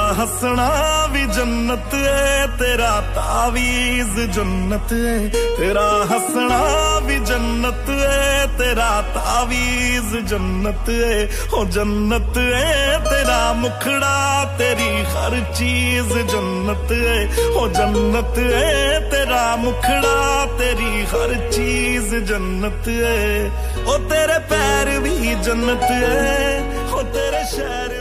हंसना भी जन्नत है, तेरा तावीज जन्नत है। तेरा हंसना भी जन्नत है, तेरा तावीज जन्नत है। हो जन्नत है तेरा मुखड़ा, तेरी हर चीज जन्नत है। हो जन्नत है तेरा मुखड़ा, तेरी हर चीज जन्नत है। ओ तेरे पैर भी जन्नत है, ओ तेरे शहर